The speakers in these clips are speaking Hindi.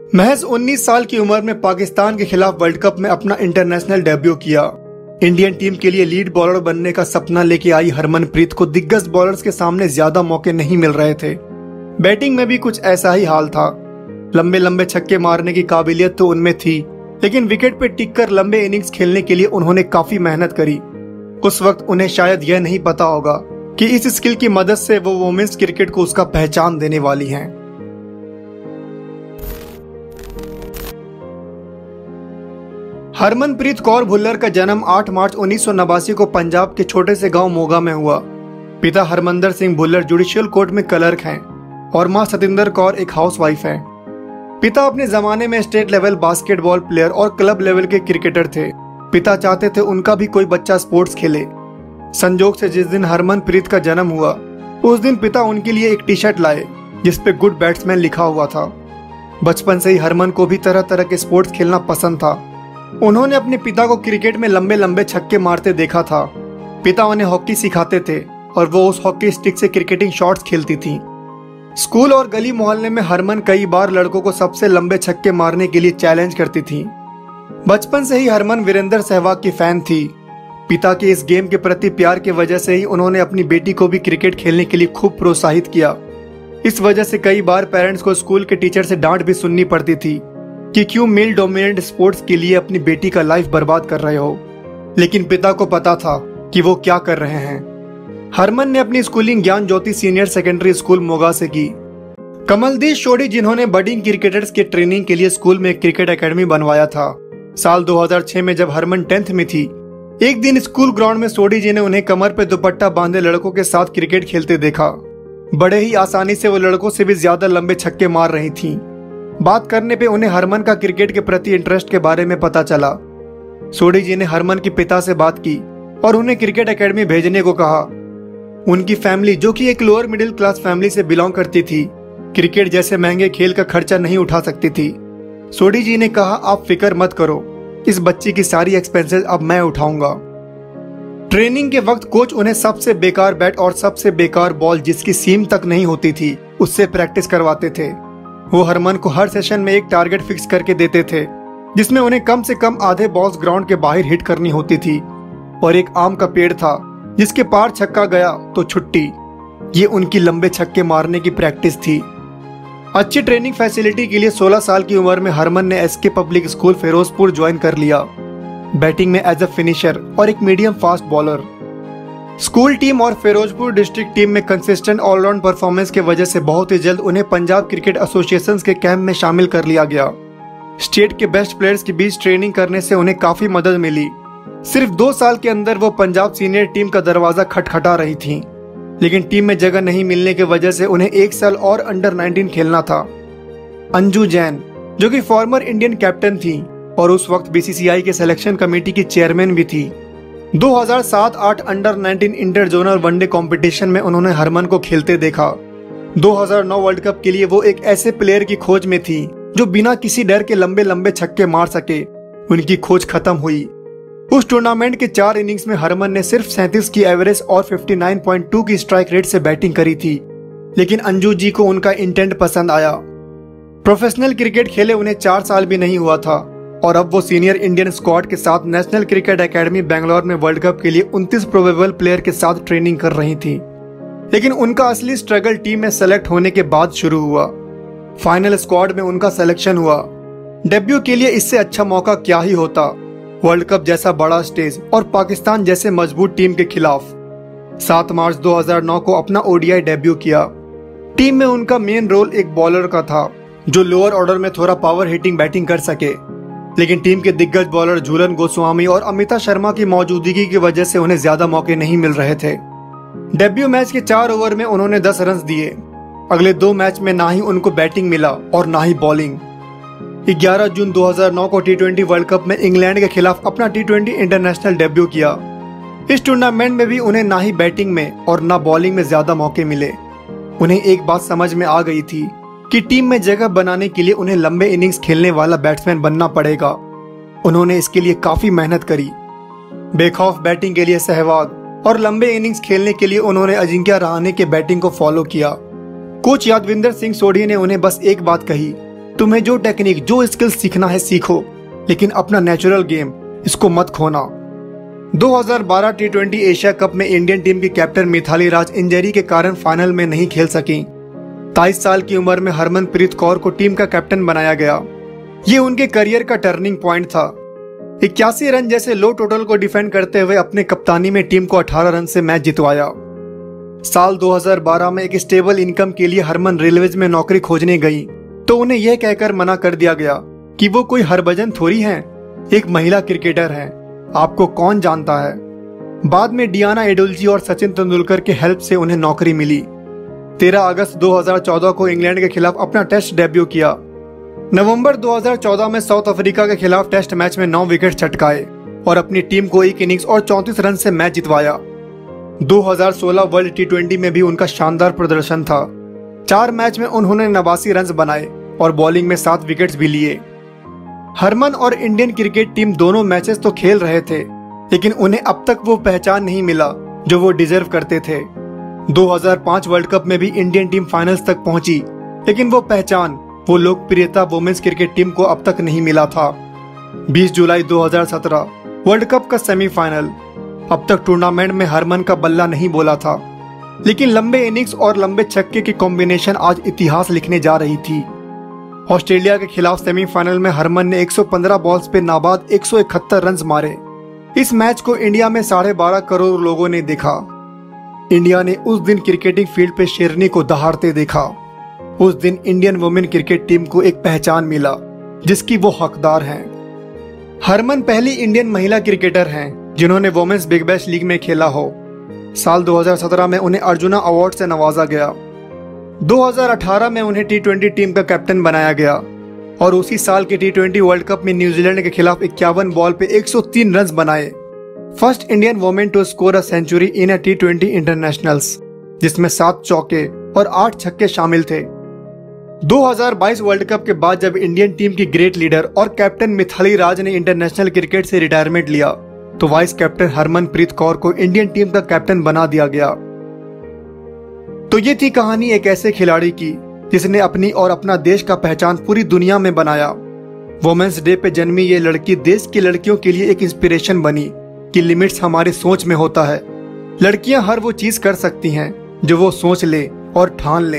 महज 19 साल की उम्र में पाकिस्तान के खिलाफ वर्ल्ड कप में अपना इंटरनेशनल डेब्यू किया। इंडियन टीम के लिए लीड बॉलर बनने का सपना लेके आई हरमनप्रीत को दिग्गज बॉलर्स के सामने ज्यादा मौके नहीं मिल रहे थे। बैटिंग में भी कुछ ऐसा ही हाल था। लंबे लंबे छक्के मारने की काबिलियत तो उनमें थी, लेकिन विकेट पे टिककर लंबे इनिंग्स खेलने के लिए उन्होंने काफी मेहनत करी। उस वक्त उन्हें शायद यह नहीं पता होगा कि इस स्किल की मदद से वो वुमेन्स क्रिकेट को उसका पहचान देने वाली हैं। हरमनप्रीत कौर भुल्लर का जन्म 8 मार्च 1989 को पंजाब के छोटे से गांव मोगा में हुआ। पिता हरमंदर सिंह भुल्लर जुडिशियल कोर्ट में क्लर्क हैं और मां सतिंदर कौर एक हाउसवाइफ हैं। पिता अपने जमाने में स्टेट लेवल बास्केटबॉल प्लेयर और क्लब लेवल के क्रिकेटर थे। पिता चाहते थे उनका भी कोई बच्चा स्पोर्ट्स खेले। संजोग से जिस दिन हरमनप्रीत का जन्म हुआ उस दिन पिता उनके लिए एक टी शर्ट लाए जिसपे गुड बैट्समैन लिखा हुआ था। बचपन से ही हरमन को भी तरह तरह के स्पोर्ट्स खेलना पसंद था। उन्होंने अपने पिता को क्रिकेट में लंबे लंबे छक्के मारते देखा था। पिता उन्हें हॉकी सिखाते थे और वो उस हॉकी स्टिक से क्रिकेटिंग शॉट्स खेलती थी। स्कूल और गली मोहल्ले में हरमन कई बार लड़कों को सबसे लंबे छक्के मारने के लिए चैलेंज करती थी। बचपन से ही हरमन वीरेंद्र सहवाग की फैन थी। पिता के इस गेम के प्रति प्यार की वजह से ही उन्होंने अपनी बेटी को भी क्रिकेट खेलने के लिए खूब प्रोत्साहित किया। इस वजह से कई बार पेरेंट्स को स्कूल के टीचर से डांट भी सुननी पड़ती थी कि क्यों मेल डोमिनेटेड स्पोर्ट्स के लिए अपनी बेटी का लाइफ बर्बाद कर रहे हो, लेकिन पिता को पता था कि वो क्या कर रहे हैं। हरमन ने अपनी schooling Gyan Jyoti senior secondary school Moga से की। कमलदीप सोडी जिन्होंने बडिंग क्रिकेटर्स के ट्रेनिंग के लिए स्कूल में क्रिकेट एकेडमी बनवाया था। साल 2006 में जब हरमन 10th में थी, एक दिन स्कूल ग्राउंड में सोडी जी ने उन्हें कमर पे दुपट्टा बांधे लड़कों के साथ क्रिकेट खेलते देखा। बड़े ही आसानी से वो लड़कों से भी ज्यादा लंबे छक्के मार रही थीं। बात करने पे उन्हें हरमन का क्रिकेट के प्रति इंटरेस्ट के बारे में पता चला। सोडी जी ने हरमन के पिता से बात की और उन्हें क्रिकेट एकेडमी भेजने को कहा। उनकी फैमिली, जो कि एक लोअर मिडिल क्लास फैमिली से बिलोंग करती थी, क्रिकेट जैसे महंगे खेल का खर्चा नहीं उठा सकती थी। सोडी जी ने कहा, आप फिक्र मत करो, इस बच्ची की सारी एक्सपेंसेस अब मैं उठाऊंगा। ट्रेनिंग के वक्त कोच उन्हें सबसे बेकार बैट और सबसे बेकार बॉल जिसकी सीम तक नहीं होती थी उससे प्रैक्टिस करवाते थे। वो हरमन को हर सेशन में एक टारगेट फिक्स करके देते थे जिसमें उन्हें कम से कम आधे बॉल्स ग्राउंड के बाहर हिट करनी होती थी और एक आम का पेड़ था जिसके पार छक्का गया तो छुट्टी। ये उनकी लंबे छक्के मारने की प्रैक्टिस थी। अच्छी ट्रेनिंग फैसिलिटी के लिए 16 साल की उम्र में हरमन ने S K public school Ferozepur join कर लिया, बैटिंग में एज अ फिनिशर और एक medium fast bowler. School team और फिरोजपुर डिस्ट्रिक्ट टीम में कंसिस्टेंट ऑलराउंड परफॉर्मेंस के वजह से बहुत ही जल्द उन्हें पंजाब क्रिकेट एसोसिएशन के कैंप में शामिल कर लिया गया। स्टेट के बेस्ट प्लेयर्स के बीच ट्रेनिंग करने से उन्हें काफी मदद मिली। सिर्फ 2 साल के अंदर वो पंजाब सीनियर टीम का दरवाजा खटखटा रही थीं, लेकिन टीम में जगह नहीं मिलने की वजह से उन्हें 1 साल और अंडर 19 खेलना था। अंजू जैन, जो कि फॉर्मर इंडियन कैप्टन थी और उस वक्त बीसीसीआई के सिलेक्शन कमेटी की चेयरमैन भी थी, 2007-8 under 19 inter zonal one day competition में उन्होंने हरमन को खेलते देखा। 2009 वर्ल्ड कप के लिए वो एक ऐसे प्लेयर की खोज में थी जो बिना किसी डर के लंबे लंबे छक्के मार सके। उनकी खोज खत्म हुई। उस टूर्नामेंट के 4 इनिंग्स में हरमन ने सिर्फ 37 की एवरेज और 59.2 की स्ट्राइक रेट से बैटिंग करी थी, लेकिन अंजू जी को उनका इंटेंट पसंद आया। प्रोफेशनल क्रिकेट खेले उन्हें 4 साल भी नहीं हुआ था और अब वो सीनियर इंडियन स्क्वाड के साथ नेशनल क्रिकेट एकेडमी बेंगलोर में वर्ल्ड कप के लिए 29 प्रोबेबल प्लेयर के साथ ट्रेनिंग कर रही थी। लेकिन उनका असली स्ट्रगल टीम में सेलेक्ट होने के बाद शुरू हुआ। फाइनल स्क्वाड में उनका सिलेक्शन हुआ। डेब्यू के लिए इससे अच्छा मौका क्या ही होता, वर्ल्ड कप जैसा बड़ा स्टेज और पाकिस्तान जैसे मजबूत टीम के खिलाफ। 7 मार्च 2009 को अपना ओडीआई डेब्यू किया। टीम में उनका मेन रोल एक बॉलर का था जो लोअर ऑर्डर में थोड़ा पावर हिटिंग बैटिंग कर सके, लेकिन टीम के दिग्गज बॉलर झूलन गोस्वामी और अमिता शर्मा की मौजूदगी की वजह से उन्हें ज्यादा मौके नहीं मिल रहे थे। डेब्यू मैच के 4 ओवर में उन्होंने 10 रन दिए। अगले 2 मैच में ना ही उनको बैटिंग मिला और ना ही बॉलिंग। 11 जून 2009 को T20 वर्ल्ड कप में इंग्लैंड के खिलाफ अपना T20 इंटरनेशनल डेब्यू किया। इस टूर्नामेंट में भी उन्हें ना ही बैटिंग में और ना बॉलिंग में ज्यादा मौके मिले। उन्हें एक बात समझ में आ गई थी कि टीम में जगह बनाने के लिए उन्हें लंबे इनिंग्स खेलने वाला बैट्समैन बनना पड़ेगा। उन्होंने इसके लिए काफी मेहनत करी। बेखौफ बैटिंग के लिए सहवाग और लंबे इनिंग्स खेलने के लिए उन्होंने अजिंक्य रहाणे के बैटिंग को फॉलो किया। कोच यादविंदर सिंह सोढ़ी ने उन्हें बस एक बात कही तुम्हें जो टेक्निक, जो स्किल सीखना है सीखो, लेकिन अपना नेचुरल गेम इसको मत खोना। 2012 टी20 एशिया कप में इंडियन टीम की कैप्टन मिथाली राज इंजरी के कारण फाइनल में नहीं खेल सकी। 23 साल की उम्र में हरमनप्रीत कौर को टीम का कैप्टन बनाया गया। ये उनके करियर का टर्निंग पॉइंट था। 81 रन जैसे लो टोटल को डिफेंड करते हुए अपने कप्तानी में टीम को 18 रन से मैच जितवाया। साल 2012 में एक स्टेबल इनकम के लिए हरमन रेलवेज में नौकरी खोजने गई तो उन्हें यह कहकर मना कर दिया गया कि वो कोई हरभजन थोड़ी हैं, एक महिला क्रिकेटर हैं, आपको कौन जानता है। बाद में डियाना एडुल्जी और सचिन तेंदुलकर के हेल्प से उन्हें नौकरी मिली। 13 अगस्त 2014 को इंग्लैंड के खिलाफ अपना टेस्ट डेब्यू किया। नवंबर 2014 में साउथ अफ्रीका के खिलाफ टेस्ट मैच में 9 विकेट चटकाए और अपनी टीम को 1 इनिंग्स और 34 रन से मैच जितवाया। 2016 वर्ल्ड टी20 में भी उनका शानदार प्रदर्शन था। 4 मैच में उन्होंने 89 रन बनाए और बॉलिंग में 7 विकेट्स भी लिए। हरमन और इंडियन क्रिकेट टीम दोनों मैचेस तो खेल रहे थे, लेकिन उन्हें अब तक वो पहचान नहीं मिला जो वो डिजर्व करते थे। 2005 वर्ल्ड कप में भी इंडियन टीम फाइनल्स तक पहुंची, लेकिन वो पहचान, वो लोकप्रियता वुमेन्स क्रिकेट टीम को अब तक नहीं मिला था। 20 जुलाई 2017 वर्ल्ड कप का सेमीफाइनल। अब तक टूर्नामेंट में हरमन का बल्ला नहीं बोला था, लेकिन लंबे इनिंग्स और लंबे छक्के की कॉम्बिनेशन आज इतिहास लिखने जा रही थी। ऑस्ट्रेलिया के खिलाफ सेमीफाइनल में हरमन ने 115 बॉल्स पे नाबाद 171 रन मारे। इस मैच को इंडिया में 12.5 करोड़ लोगों ने देखा। इंडिया ने उस दिन क्रिकेटिंग फील्ड पे शेरनी को दहाड़ते देखा। उस दिन इंडियन वुमेन क्रिकेट टीम को एक पहचान मिला जिसकी वो हकदार हैं। हरमन पहली इंडियन महिला क्रिकेटर हैं जिन्होंने वुमेन्स बिग बैश लीग में खेला हो। साल 2017 में उन्हें अर्जुना अवार्ड से नवाजा गया। 2018 में उन्हें टी20 टीम का कैप्टन बनाया गया और उसी साल के टी20 वर्ल्ड कप में न्यूजीलैंड के खिलाफ 51 बॉल पे 103 रन बनाए। First Indian women to score a century in a टी20 इंटरनेशनल्स, जिसमें 7 चौके और 8 छक्के शामिल थे। 2022 वर्ल्ड कप के बाद जब इंडियन टीम की ग्रेट लीडर और कैप्टन मिथाली राज ने इंटरनेशनल क्रिकेट से रिटायरमेंट लिया तो वाइस कैप्टन हरमनप्रीत कौर को इंडियन टीम का कैप्टन बना दिया गया। तो ये थी कहानी एक ऐसे खिलाड़ी की जिसने अपनी और अपना देश का पहचान पूरी दुनिया में बनाया। वुमेन्स डे पे जन्मी ये लड़की देश की लड़कियों के लिए एक इंस्पिरेशन बनी कि लिमिट्स हमारे सोच में होता है। लड़कियां हर वो चीज कर सकती हैं जो वो सोच ले और ठान ले।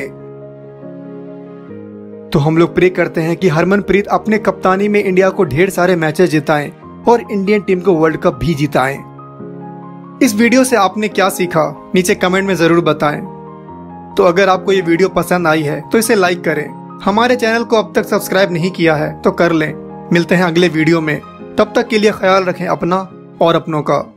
तो हम लोग प्रे करते हैं कि हरमनप्रीत अपने कप्तानी में इंडिया को ढेर सारे मैचेस जिताएं और इंडियन टीम को वर्ल्ड कप भी जिताएं। इस वीडियो से आपने क्या सीखा नीचे कमेंट में जरूर बताएं। तो अगर आपको ये वीडियो पसंद आई है तो इसे लाइक करें। हमारे चैनल को अब तक सब्सक्राइब नहीं किया है तो कर लें। मिलते हैं अगले वीडियो में, तब तक के लिए ख्याल रखें अपना और अपनों का।